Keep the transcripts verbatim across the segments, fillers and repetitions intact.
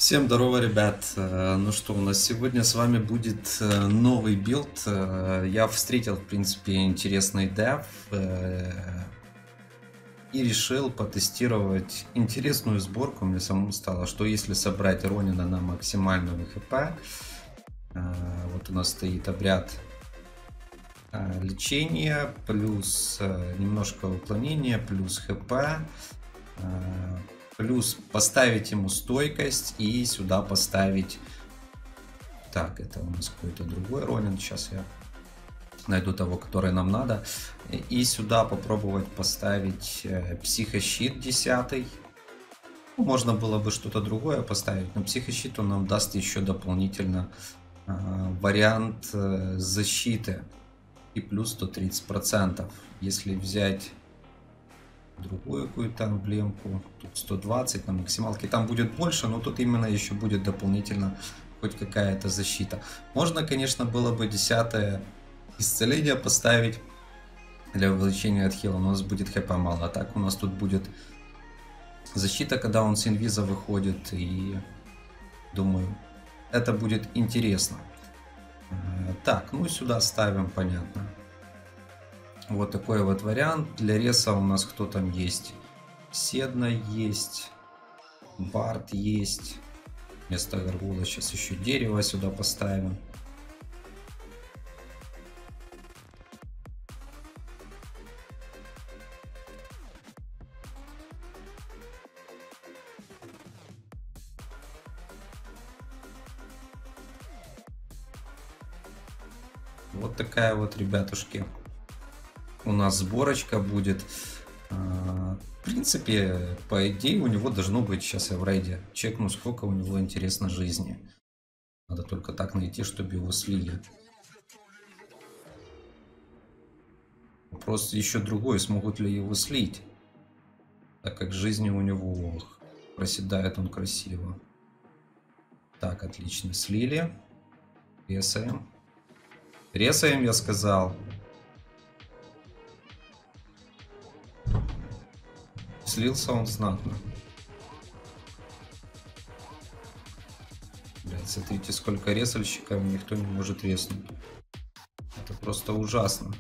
Всем здорово, ребят. Э, Ну что, у нас сегодня с вами будет э, новый билд. Э, Я встретил, в принципе, интересный дев э, и решил потестировать интересную сборку. Мне самому стало, что если собрать Ронина на максимальную хп, э, вот у нас стоит обряд э, лечения, плюс э, немножко уклонения, плюс хп, э, плюс поставить ему стойкость и сюда поставить... Так, это у нас какой-то другой Ронин. Сейчас я найду того, который нам надо. И сюда попробовать поставить э, психощит десятый. Ну, можно было бы что-то другое поставить, но психощит он нам даст еще дополнительно э, вариант э, защиты. И плюс сто тридцать процентов. Если взять другую какую-то эмблемку, тут сто двадцать на максималке, там будет больше, но тут именно еще будет дополнительно хоть какая-то защита. Можно, конечно, было бы десятое исцеление поставить для увеличения от хила, но у нас будет хп мало. А так у нас тут будет защита, когда он с инвиза выходит, и думаю, это будет интересно. Так, ну сюда ставим, понятно. Вот такой вот вариант. Для реса у нас кто там есть? Седна есть, Барт есть. Вместо Гаргула сейчас еще дерево сюда поставим. Вот такая вот, ребятушки, у нас сборочка будет. В принципе, по идее, у него должно быть, сейчас я в рейде чекну, сколько у него, интересно, жизни. Надо только так найти, чтобы его слили. Вопрос еще другой, смогут ли его слить, так как жизни у него проседает он красиво. Так, отлично, слили. Ресаем. Ресаем, я сказал. Слился он знатно. Блядь, смотрите, сколько ресальщиков, никто не может резнуть. Это просто ужасно.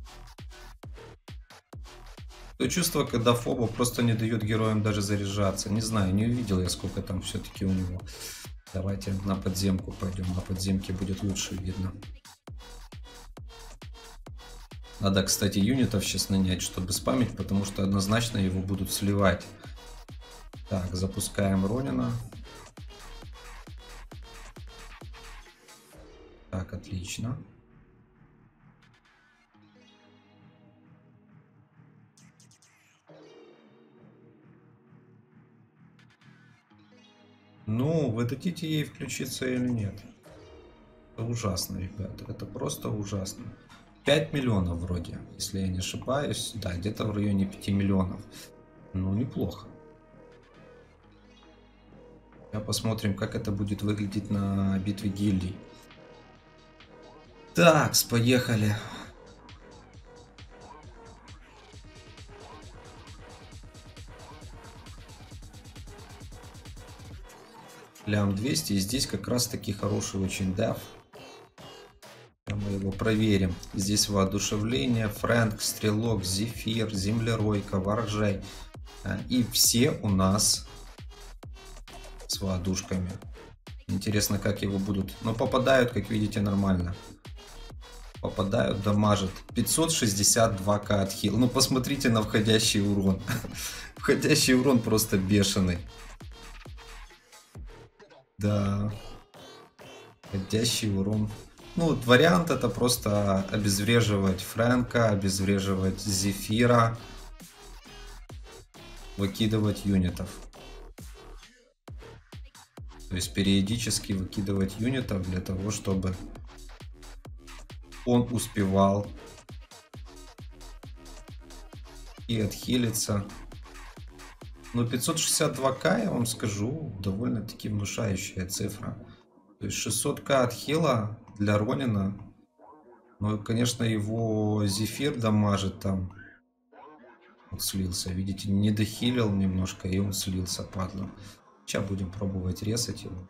То чувство, когда Фоба просто не дает героям даже заряжаться. Не знаю, не увидел я, сколько там все-таки у него. Давайте на подземку пойдем. На подземке будет лучше видно. Надо, кстати, юнитов сейчас нанять, чтобы спамить, потому что однозначно его будут сливать. Так, запускаем Ронина. Так, отлично. Ну, вы дадите ей включиться или нет? Это ужасно, ребята. Это просто ужасно. пять миллионов вроде, если я не ошибаюсь. Да, где-то в районе пяти миллионов. Ну, неплохо. Сейчас посмотрим, как это будет выглядеть на битве гильдий. Так, поехали. Лям двести. И здесь как раз таки хороший очень деф. Мы его проверим. Здесь воодушевление, Фрэнк, Стрелок, Зефир, Землеройка, Воржай. И все у нас с воодушками. Интересно, как его будут. Но попадают, как видите, нормально. Попадают, дамажат. пятьсот шестьдесят два ка отхил. Ну, посмотрите на входящий урон. Входящий урон просто бешеный. Да. Входящий урон. Ну, вот вариант это просто обезвреживать Фрэнка, обезвреживать Зефира, выкидывать юнитов. То есть периодически выкидывать юнитов для того, чтобы он успевал и отхилиться. Но пятьсот шестьдесят два ка, я вам скажу, довольно-таки внушающая цифра. То есть шестьсот ка отхила для Ронина. Ну, конечно, его Зефир дамажит там. Он слился, видите, не дохилил немножко, и он слился, падла. Сейчас будем пробовать резать его.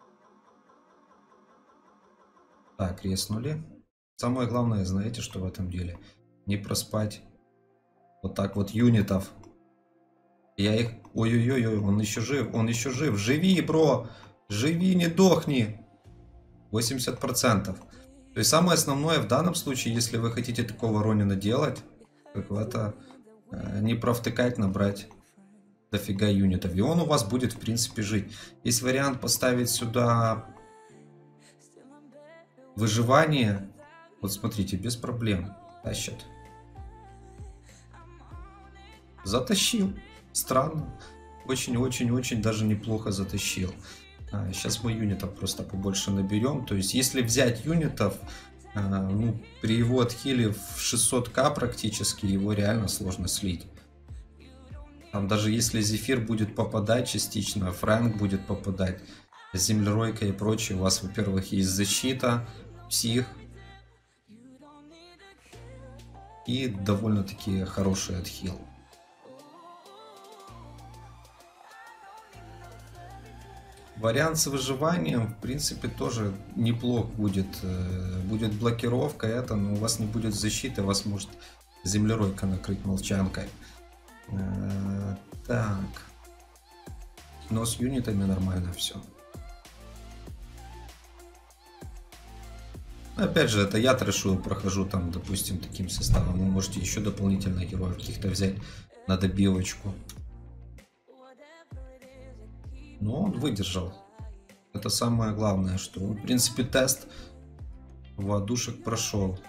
Так, резнули. Самое главное, знаете, что в этом деле? Не проспать вот так вот юнитов. Я их... Ой-ой-ой, он еще жив, он еще жив. Живи, бро! Живи, не дохни! восемьдесят процентов. То есть самое основное в данном случае, если вы хотите такого Ронина делать, как это не провтыкать, набрать дофига юнитов. И он у вас будет, в принципе, жить. Есть вариант поставить сюда выживание. Вот смотрите, без проблем. Тащат. Затащил. Странно. Очень-очень-очень даже неплохо затащил. А, сейчас мы юнитов просто побольше наберем. То есть, если взять юнитов, а, ну, при его отхиле в шестьсот ка практически, его реально сложно слить. Там даже если Зефир будет попадать частично, Фрэнк будет попадать, Землеройка и прочее, у вас, во-первых, есть защита, псих. И довольно-таки хороший отхил. Вариант с выживанием, в принципе, тоже неплох будет. Будет блокировка, это, но у вас не будет защиты, вас может Землеройка накрыть молчанкой. Так. Но с юнитами нормально все. Опять же, это я трэшую, прохожу там, допустим, таким составом. Вы можете еще дополнительно героев каких-то взять на добивочку. Но он выдержал. Это самое главное, что он, в принципе, тест воздушек прошел.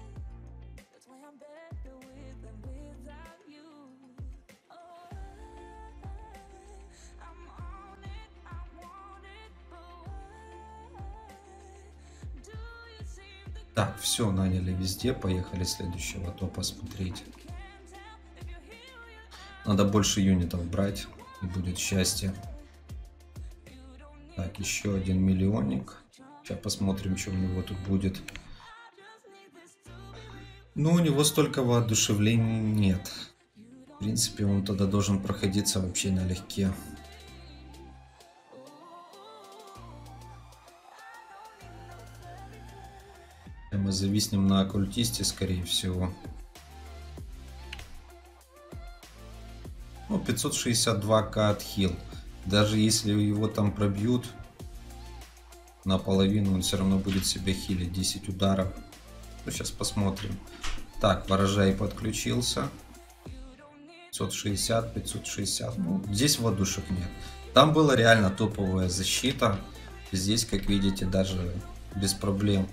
Так, все, наняли везде, поехали следующего топа смотреть. Надо больше юнитов брать, и будет счастье. Так, еще один миллионник. Сейчас посмотрим, что у него тут будет. Ну, у него столько воодушевлений нет. В принципе, он тогда должен проходиться вообще налегке. Мы зависнем на оккультисте, скорее всего. Ну, пятьсот шестьдесят два ка отхил. Даже если его там пробьют наполовину, он все равно будет себя хилить. десять ударов. Ну, сейчас посмотрим. Так, ворожай подключился. пятьсот шестьдесят, пятьсот шестьдесят. Ну, здесь водушек нет. Там была реально топовая защита. Здесь, как видите, даже без проблем.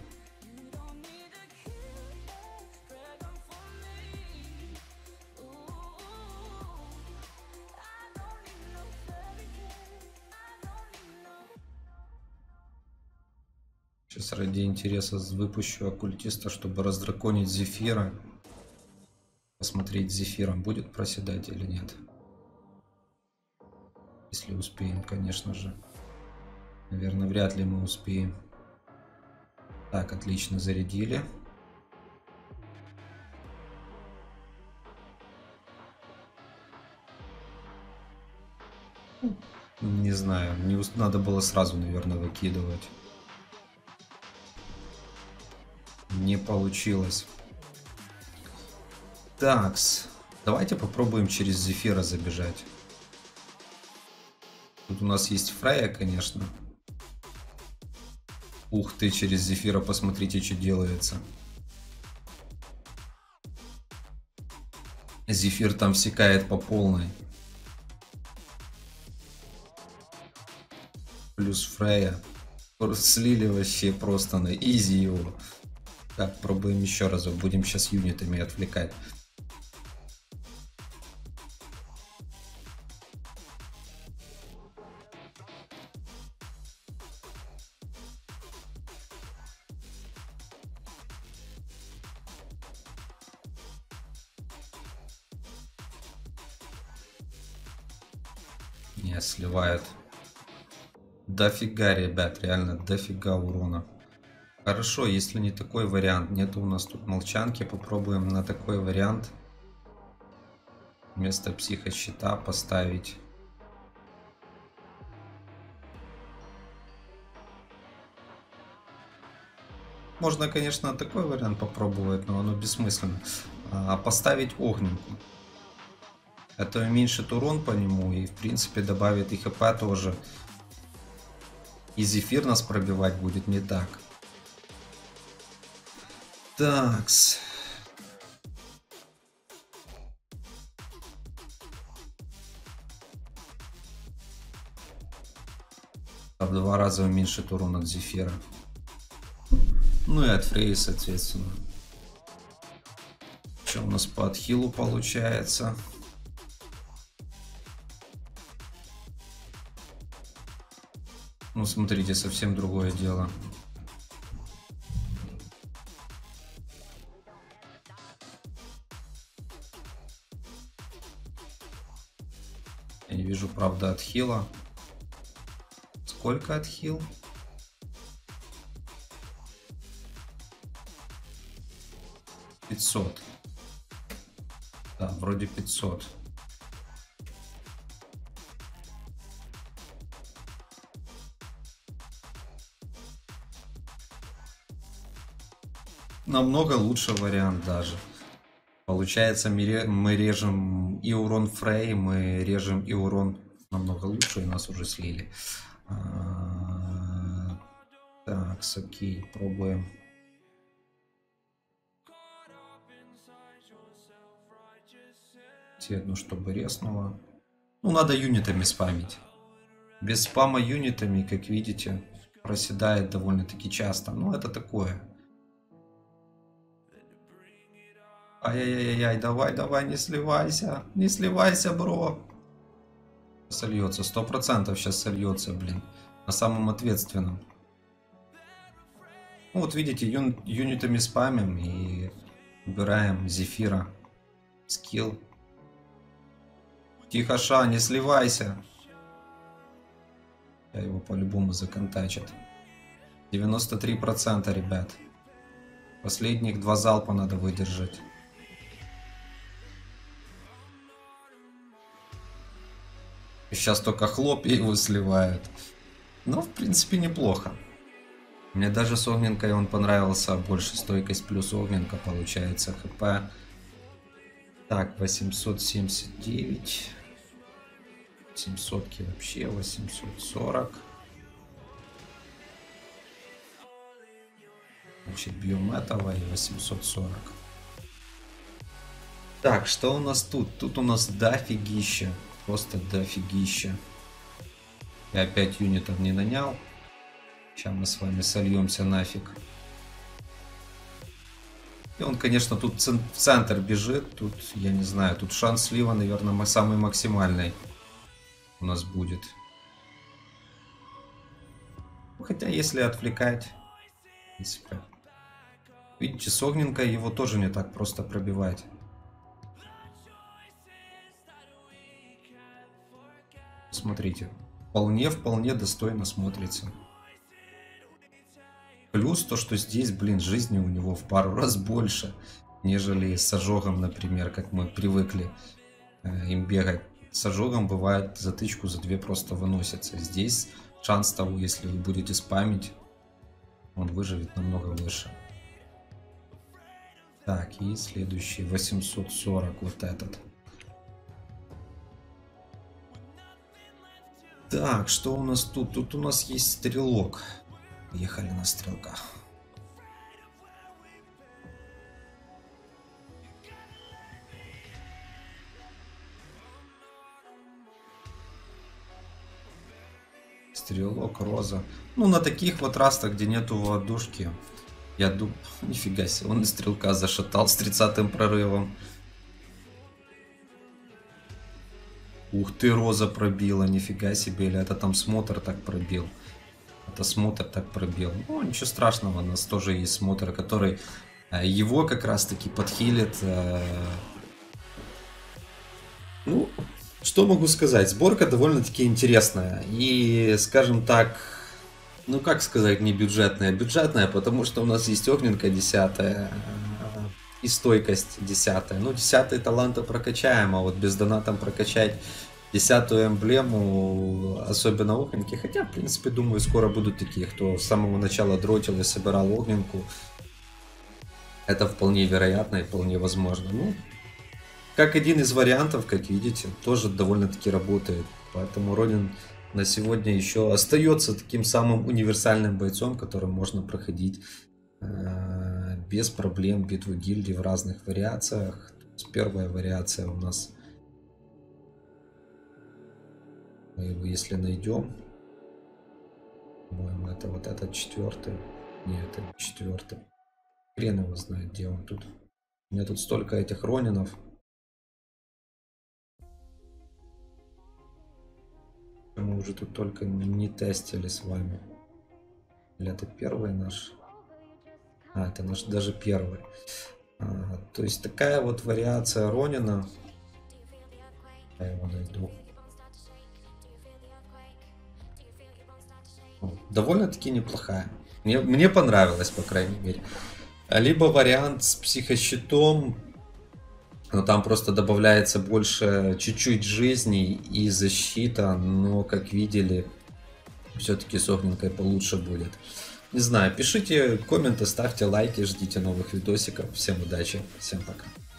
Сейчас ради интереса выпущу оккультиста, чтобы раздраконить Зефира. Посмотреть, Зефиром будет проседать или нет. Если успеем, конечно же. Наверное, вряд ли мы успеем. Так, отлично, зарядили. Не знаю, не надо было сразу, наверное, выкидывать. Не получилось. Такс. Давайте попробуем через Зефира забежать. Тут у нас есть Фрея, конечно. Ух ты, через Зефира посмотрите, что делается. Зефир там всекает по полной. Плюс Фрея. Слили вообще просто на изи его. Так, пробуем еще разок. Будем сейчас юнитами отвлекать. Не, сливает. Дофига, ребят, реально дофига урона. Хорошо, если не такой вариант, нету у нас тут молчанки, попробуем на такой вариант вместо психощита поставить можно, конечно, такой вариант попробовать, но оно бессмысленно. А поставить огненку. Это уменьшит урон по нему и, в принципе, добавит и хп тоже. И зефир нас пробивать будет не так. Такс. В два раза уменьшит урон от зефира. Ну и от Фреи, соответственно. Что у нас по отхилу получается? Ну, смотрите, совсем другое дело. Я не вижу, правда, отхила. Сколько отхил? пятьсот. Да, вроде пятьсот. Намного лучше вариант даже. Получается, мы режем и урон Фрей, мы режем и урон намного лучше, и нас уже слили. А, так, окей, пробуем. Ну, чтобы резнуло. Ну, надо юнитами спамить. Без спама юнитами, как видите, проседает довольно-таки часто. Ну, это такое. Ай-яй-яй-яй, давай, давай, не сливайся. Не сливайся, бро. Сольется, сто процентов сейчас сольется, блин. На самом ответственном. Ну, вот видите, ю юнитами спамим и убираем зефира. Скилл. Тихо, Ша, не сливайся. Я его по-любому законтачит. девяносто три процента, ребят. Последних два залпа надо выдержать. Сейчас только хлоп и его сливают. Но, в принципе, неплохо. Мне даже с огненкой он понравился больше. Стойкость плюс огненка получается. ХП. Так, восемьсот семьдесят девять. семьсот вообще. восемьсот сорок. Значит, бьем этого и восемьсот сорок. Так, что у нас тут? Тут у нас дофигища. Просто дофигища. Я опять юнитов не нанял. Сейчас мы с вами сольемся нафиг. И он, конечно, тут в центр бежит. Тут, я не знаю, тут шанс слива, наверное, самый максимальный у нас будет. Хотя, если отвлекать, в принципе. Видите, с огненкой его тоже не так просто пробивать. Смотрите, вполне-вполне достойно смотрится. Плюс то, что здесь, блин, жизни у него в пару раз больше, нежели с ожогом, например, как мы привыкли э, им бегать. С ожогом бывает затычку за две просто выносится. Здесь шанс того, если вы будете спамить, он выживет намного выше. Так, и следующий восемьсот сорок, вот этот. Так, что у нас тут? Тут у нас есть стрелок. Ехали на стрелка. Стрелок, роза. Ну, на таких вот растах, где нету воздушки, я думаю, нифига себе, он и стрелка зашатал с тридцатым прорывом. Ух ты, роза пробила, нифига себе, или это там смотр так пробил. Это смотр так пробил. Ну, ничего страшного, у нас тоже есть смотр, который его как раз таки подхилит. Ну, что могу сказать, сборка довольно-таки интересная. И, скажем так, ну как сказать, не бюджетная, бюджетная, потому что у нас есть огненка десятая и стойкость десятая. Ну, десятые таланты прокачаем, а вот без донатом прокачать десятую эмблему, особенно огненки. Хотя, в принципе, думаю, скоро будут такие, кто с самого начала дротил и собирал огненку. Это вполне вероятно и вполне возможно. Ну, как один из вариантов, как видите, тоже довольно-таки работает. Поэтому Ронин на сегодня еще остается таким самым универсальным бойцом, которым можно проходить э, без проблем битву гильдий в разных вариациях. Первая вариация у нас, мы его если найдем, по-моему, это вот этот четвертый. Нет, это не четвертый. Хрен его знает, где он тут. У меня тут столько этих Ронинов. Мы уже тут только не тестили с вами. Или это первый наш? А, это наш даже первый. А, то есть такая вот вариация Ронина. Я его найду. Довольно-таки неплохая. Мне, мне понравилось, по крайней мере. Либо вариант с психощитом. Но там просто добавляется больше чуть-чуть жизни и защита. Но, как видели, все-таки с огненкой получше будет. Не знаю, пишите комменты, ставьте лайки, ждите новых видосиков. Всем удачи, всем пока.